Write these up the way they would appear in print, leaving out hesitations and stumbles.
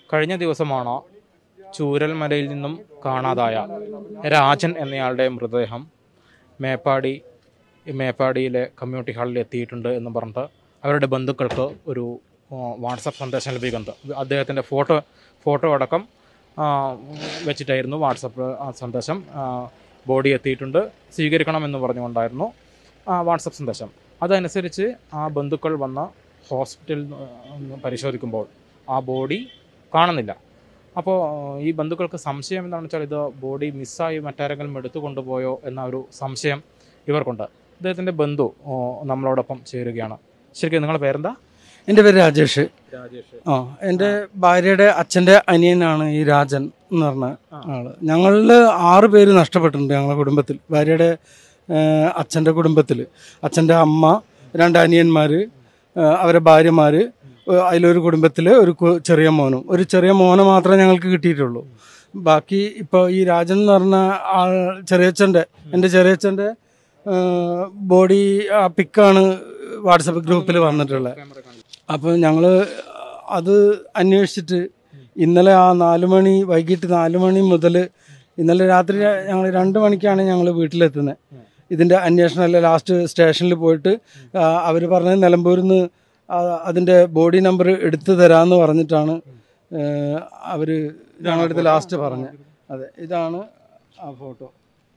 കഴിഞ്ഞ ദിവസമാണ് ചൂരൽമലയിൽ നിന്നും കാണാതായ രാജൻ എന്നയാളുടെ മൃതദേഹം മേപ്പാടിയിലെ കമ്മ്യൂണിറ്റി ഹാളിൽ എത്തിയിട്ടുണ്ട് എന്ന് പറഞ്ഞിട്ട് അവരുടെ ബന്ധുക്കൾക്ക് ഒരു വാട്സപ്പ് സന്ദേശം ലഭിക്കുന്നത്. അദ്ദേഹത്തിൻ്റെ ഫോട്ടോ അടക്കം വെച്ചിട്ടായിരുന്നു വാട്സപ്പ് സന്ദേശം. ബോഡി എത്തിയിട്ടുണ്ട്, സ്വീകരിക്കണമെന്ന് പറഞ്ഞുകൊണ്ടായിരുന്നു വാട്സപ്പ് സന്ദേശം. അതനുസരിച്ച് ആ ബന്ധുക്കൾ വന്ന ഹോസ്പിറ്റലിൽ പരിശോധിക്കുമ്പോൾ ആ ബോഡി കാണുന്നില്ല. അപ്പോൾ ഈ ബന്ധുക്കൾക്ക് സംശയം എന്താണെന്ന് വെച്ചാൽ ഇത് ബോഡി മിസ്സായി മറ്റാരെങ്കിലും എടുത്തു കൊണ്ടുപോയോ എന്ന ഒരു സംശയം ഇവർക്കുണ്ട്. അദ്ദേഹത്തിൻ്റെ ബന്ധു നമ്മളോടൊപ്പം ചേരുകയാണ്. ശരിക്കും നിങ്ങളുടെ പേരെന്താ? എൻ്റെ പേര് രാജേഷ്. എൻ്റെ ഭാര്യയുടെ അച്ഛൻ്റെ അനിയനാണ് ഈ രാജൻ എന്ന് പറഞ്ഞ ആള്. ഞങ്ങളിൽ 6 പേര് നഷ്ടപ്പെട്ടിട്ടുണ്ട് ഞങ്ങളുടെ കുടുംബത്തിൽ. ഭാര്യയുടെ അച്ഛൻ്റെ കുടുംബത്തിൽ അച്ഛൻ്റെ അമ്മ, 2 അനിയന്മാർ, അവരെ ഭാര്യമാർ, അതിലൊരു കുടുംബത്തിൽ ഒരു ചെറിയ മോനെ മാത്രമേ ഞങ്ങൾക്ക് കിട്ടിയിട്ടുള്ളൂ. ബാക്കി ഇപ്പോൾ ഈ രാജൻ എന്ന് പറഞ്ഞ ആൾ എൻ്റെ ചെറിയച്ഛൻ്റെ ബോഡി പിക്കാണ് വാട്സപ്പ് ഗ്രൂപ്പിൽ വന്നിട്ടുള്ളത്. അപ്പോൾ ഞങ്ങൾ അത് അന്വേഷിച്ചിട്ട് ഇന്നലെ വൈകിട്ട് 4 മണി മുതൽ ഇന്നലെ രാത്രി ഞങ്ങൾ 2 മണിക്കാണ് ഞങ്ങൾ വീട്ടിലെത്തുന്നത്. ഇതിൻ്റെ അന്വേഷണം ലാസ്റ്റ് സ്റ്റേഷനിൽ പോയിട്ട് അവർ പറഞ്ഞത് നിലമ്പൂരിൽ നിന്ന് അതിൻ്റെ ബോഡി നമ്പർ എടുത്തു തരാമെന്ന് പറഞ്ഞിട്ടാണ് അവർ ഞങ്ങളുടെ അടുത്ത് ലാസ്റ്റ് പറഞ്ഞത്. അതെ, ഇതാണ് ആ ഫോട്ടോ.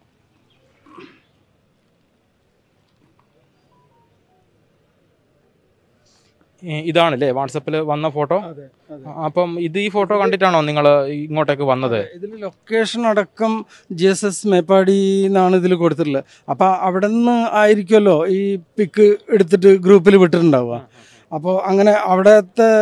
ഇതാണല്ലേ വാട്സപ്പിൽ വന്ന ഫോട്ടോ? അപ്പം ഈ ഫോട്ടോ കണ്ടിട്ടാണോ നിങ്ങൾ ഇങ്ങോട്ടേക്ക് വന്നത്? ഇതിൽ ലൊക്കേഷൻ അടക്കം GSS മേപ്പാടി എന്നാണ് ഇതിൽ കൊടുത്തിട്ടുള്ളത്. അപ്പം അവിടെ നിന്ന് ആയിരിക്കുമല്ലോ ഈ പിക്ക് എടുത്തിട്ട് ഗ്രൂപ്പിൽ വിട്ടിട്ടുണ്ടാവുക. അപ്പോൾ അങ്ങനെ അവിടത്തെ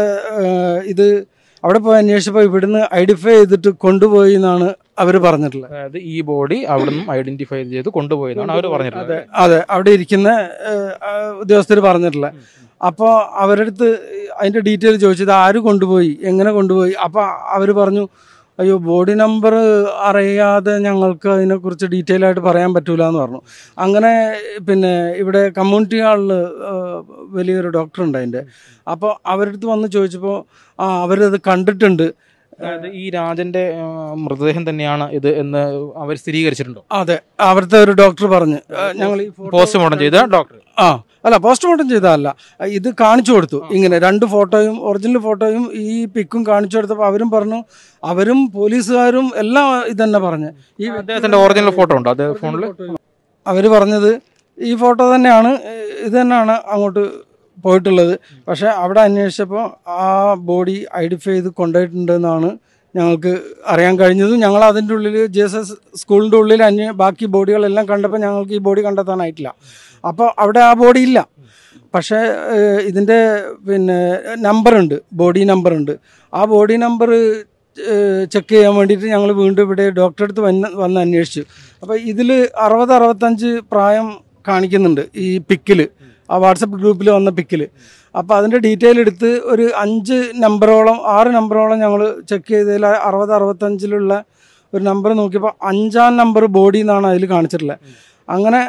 അവിടെ പോയി അന്വേഷിച്ചപ്പോൾ ഇവിടുന്ന് ഐഡന്റിഫൈ ചെയ്തിട്ട് കൊണ്ടുപോയി എന്നാണ് അവർ പറഞ്ഞിട്ടുള്ളത്. അതായത് ഈ ബോഡി അവിടെ നിന്നും ഐഡന്റിഫൈ ചെയ്ത് കൊണ്ടുപോയി എന്നാണ് അവർ പറഞ്ഞിട്ടുള്ളത്. അതെ, അവിടെ ഇരിക്കുന്ന ഉദ്യോഗസ്ഥർ പറഞ്ഞിട്ടുള്ളത്. അപ്പോൾ അവരുടെ അടുത്ത് അതിൻ്റെ ഡീറ്റെയിൽ ചോദിച്ചത് ആര് കൊണ്ടുപോയി, എങ്ങനെ കൊണ്ടുപോയി. അപ്പോൾ അവർ പറഞ്ഞു, അയ്യോ ബോഡി നമ്പർ അറിയാതെ ഞങ്ങൾക്ക് അതിനെക്കുറിച്ച് ഡീറ്റെയിൽ ആയിട്ട് പറയാൻ പറ്റൂല എന്ന് പറഞ്ഞു. അങ്ങനെ പിന്നെ ഇവിടെ കമ്മ്യൂണിറ്റി ഹാളിൽ വലിയൊരു ഡോക്ടറുണ്ട് അതിൻ്റെ. അപ്പോൾ അവരുടെ അടുത്ത് വന്ന് ചോദിച്ചപ്പോൾ അവരത് കണ്ടിട്ടുണ്ട്. അതായത് ഈ രാജന്റെ മൃതദേഹം തന്നെയാണ് ഇത് എന്ന് അവർ സ്ഥിരീകരിച്ചിട്ടുണ്ടോ? അതെ, അവിടുത്തെ ഒരു ഡോക്ടർ പറഞ്ഞ് ഞങ്ങൾ ഈ പോസ്റ്റ്മോർട്ടം ചെയ്ത ഡോക്ടർ അല്ല, പോസ്റ്റ്മോർട്ടം ചെയ്തതല്ല, ഇത് കാണിച്ചു കൊടുത്തു. ഇങ്ങനെ 2 ഫോട്ടോയും ഒറിജിനൽ ഫോട്ടോയും ഈ പിക്കും കാണിച്ചു കൊടുത്തപ്പോൾ അവരും പറഞ്ഞു, അവരും പോലീസുകാരും എല്ലാം ഇതന്നെ പറഞ്ഞ് ഈ അദ്ദേഹത്തിന്റെ ഒറിജിനൽ ഫോട്ടോ ഉണ്ടോ അതേ ഫോണിൽ? അവർ പറഞ്ഞത് ഈ ഫോട്ടോ തന്നെയാണ്, ഇത് തന്നെയാണ് അങ്ങോട്ട് പോയിട്ടുള്ളത്. പക്ഷെ അവിടെ അന്വേഷിച്ചപ്പോൾ ആ ബോഡി ഐഡന്റിഫൈ ചെയ്ത് കൊണ്ടുപോയിട്ടുണ്ടെന്നാണ് ഞങ്ങൾക്ക് അറിയാൻ കഴിഞ്ഞതും. ഞങ്ങൾ അതിൻ്റെ ഉള്ളിൽ GSS സ്കൂളിൻ്റെ ഉള്ളിൽ ബാക്കി ബോഡികളെല്ലാം കണ്ടപ്പോൾ ഞങ്ങൾക്ക് ഈ ബോഡി കണ്ടെത്താനായിട്ടില്ല. അപ്പോൾ അവിടെ ആ ബോഡി ഇല്ല. പക്ഷേ ഇതിൻ്റെ നമ്പറുണ്ട്, ബോഡി നമ്പറുണ്ട്. ആ ബോഡി നമ്പർ ചെക്ക് ചെയ്യാൻ വേണ്ടിയിട്ട് ഞങ്ങൾ വീണ്ടും ഇവിടെ ഡോക്ടറെ അടുത്ത് വന്ന് അന്വേഷിച്ചു. അപ്പോൾ ഇതിൽ 60-65 പ്രായം കാണിക്കുന്നുണ്ട് ഈ പിക്കിൽ, ആ വാട്സപ്പ് ഗ്രൂപ്പിൽ വന്ന പിക്കിൽ. അപ്പോൾ അതിൻ്റെ ഡീറ്റെയിൽ എടുത്ത് ഒരു 6 നമ്പറോളം ഞങ്ങൾ ചെക്ക് ചെയ്തതിൽ 60-65 ഒരു നമ്പർ നോക്കിയപ്പോൾ 5-ാം നമ്പർ ബോഡി എന്നാണ് അതിൽ കാണിച്ചിട്ടുള്ളത്. അങ്ങനെ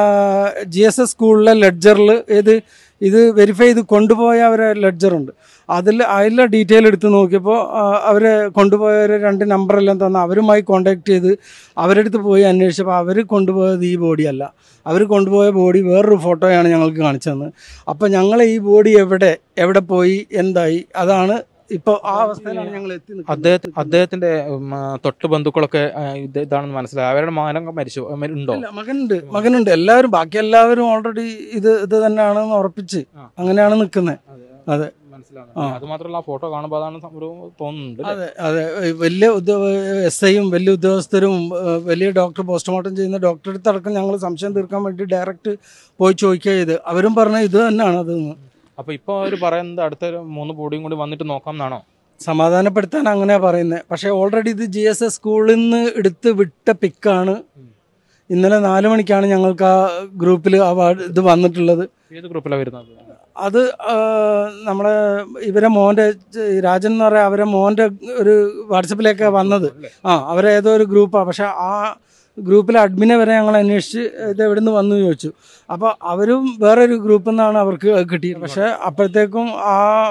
GSS സ്കൂളിലെ ലെഡ്ജറിൽ ഇത് വെരിഫൈ ചെയ്ത് കൊണ്ടുപോയ അവരെ ലെഡ്ജറുണ്ട്. അതിലെ ഡീറ്റെയിൽ എടുത്ത് നോക്കിയപ്പോൾ അവരെ കൊണ്ടുപോയവരെ 2 നമ്പറെല്ലാം തന്ന് അവരുമായി കോണ്ടാക്ട് ചെയ്ത് അവരുടെ അടുത്ത് പോയി അന്വേഷിച്ചപ്പോൾ അവർ കൊണ്ടുപോയത് ഈ ബോഡിയല്ല. അവർ കൊണ്ടുപോയ ബോഡി വേറൊരു ഫോട്ടോയാണ് ഞങ്ങൾക്ക് കാണിച്ചു തന്നത്. അപ്പോൾ ഞങ്ങൾ ഈ ബോഡി എവിടെ പോയി, എന്തായി, അതാണ് ഇപ്പോൾ ആ അവസ്ഥയിലാണ് ഞങ്ങൾ എത്തി. അദ്ദേഹത്തിന്റെ തൊട്ട് ബന്ധുക്കളൊക്കെ ഇതാണെന്ന് മനസ്സിലായി. അവരുടെ മകൻ മരിച്ചു ഉണ്ടോ? മകനുണ്ട്. എല്ലാവരും ബാക്കി എല്ലാവരും ഓൾറെഡി ഇത് തന്നെയാണെന്ന് ഉറപ്പിച്ച് അങ്ങനെയാണ് നിൽക്കുന്നത്. അതെ, അത് മാത്രമല്ല ആ ഫോട്ടോ കാണുമ്പോൾ അതാണ് തോന്നുന്നുണ്ട്. അതെ, വലിയ SIയും വലിയ ഉദ്യോഗസ്ഥരും വലിയ ഡോക്ടർ, പോസ്റ്റ്മോർട്ടം ചെയ്യുന്ന ഡോക്ടറെ അടുത്തടക്കം ഞങ്ങൾ സംശയം തീർക്കാൻ വേണ്ടി ഡയറക്റ്റ് പോയി ചോദിക്കുക ചെയ്ത് അവരും പറഞ്ഞ ഇത് തന്നെയാണ് അതെന്ന്. അപ്പൊ ഇപ്പൊ അവർ പറയുന്നത് അടുത്ത 3 ബോഡിയും കൂടി വന്നിട്ട് നോക്കാം എന്നാണോ? സമാധാനപ്പെടുത്താൻ അങ്ങനെയാ പറയുന്നത്. പക്ഷെ ഓൾറെഡി ഇത് GSS സ്കൂളിൽ നിന്ന് എടുത്ത് വിട്ട പിക്കാണ്. ഇന്നലെ 4 മണിക്കാണ് ഞങ്ങൾക്ക് ആ ഗ്രൂപ്പിൽ ഇത് വന്നിട്ടുള്ളത്. ഏത് ഗ്രൂപ്പിലാണ് വരുന്നത്? അത് നമ്മളെ ഇവരെ മോൻ്റെ രാജൻ എന്ന് പറയാം, അവരെ മോൻ്റെ ഒരു വാട്സപ്പിലേക്ക് വന്നത്. അവരെ ഏതോ ഒരു ഗ്രൂപ്പാണ്. പക്ഷെ ആ ഗ്രൂപ്പിലെ അഡ്മിനെ വരെ ഞങ്ങൾ അന്വേഷിച്ച് ഇത് എവിടെ നിന്ന് വന്നു ചോദിച്ചു. അപ്പോൾ അവരും വേറൊരു ഗ്രൂപ്പിൽ നിന്നാണ് അവർക്ക് കിട്ടിയത്. പക്ഷേ അപ്പോഴത്തേക്കും ആ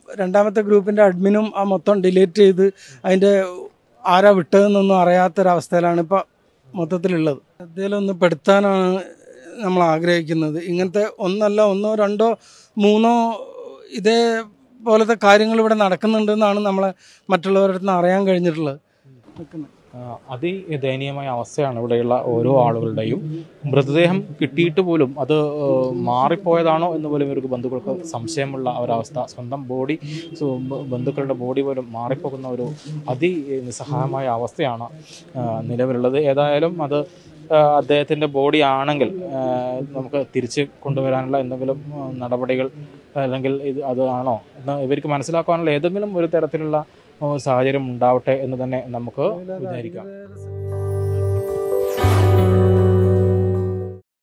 രണ്ടാമത്തെ ഗ്രൂപ്പിൻ്റെ അഡ്മിനും ആ മൊത്തം ഡിലീറ്റ് ചെയ്ത് അതിൻ്റെ ആരാ വിട്ടതെന്നൊന്നും അറിയാത്തൊരവസ്ഥയിലാണ് ഇപ്പോൾ മൊത്തത്തിലുള്ളത്. ഇതിലൊന്ന് പെടുത്താനാണ് നമ്മൾ ആഗ്രഹിക്കുന്നത്. ഇങ്ങനത്തെ ഒന്നല്ല, ഒന്നോ രണ്ടോ മൂന്നോ ഇതേപോലത്തെ കാര്യങ്ങൾ ഇവിടെ നടക്കുന്നുണ്ടെന്നാണ് നമ്മളെ മറ്റുള്ളവരുടെ അടുത്ത് അറിയാൻ കഴിഞ്ഞിട്ടുള്ളത്. അതിദയനീയമായ അവസ്ഥയാണ് ഇവിടെയുള്ള ഓരോ ആളുകളുടെയും. മൃതദേഹം കിട്ടിയിട്ട് പോലും അത് മാറിപ്പോയതാണോ എന്ന് പോലും ഇവർക്ക് ബന്ധുക്കൾക്ക് സംശയമുള്ള ഒരവസ്ഥ. സ്വന്തം ബോഡി, ബന്ധുക്കളുടെ ബോഡി പോലും മാറിപ്പോകുന്ന ഒരു നിസ്സഹായമായ അവസ്ഥയാണ് നിലവിലുള്ളത്. ഏതായാലും അത് അദ്ദേഹത്തിൻ്റെ ബോഡി ആണെങ്കിൽ നമുക്ക് തിരിച്ച് കൊണ്ടുവരാനുള്ള എന്തെങ്കിലും നടപടികൾ അല്ലെങ്കിൽ അതാണോ എന്ന് ഇവർക്ക് മനസ്സിലാക്കാനുള്ള ഏതെങ്കിലും ഒരു തരത്തിലുള്ള സാഹചര്യം ഉണ്ടാവട്ടെ എന്ന് തന്നെ നമുക്ക് വിചാരിക്കാം.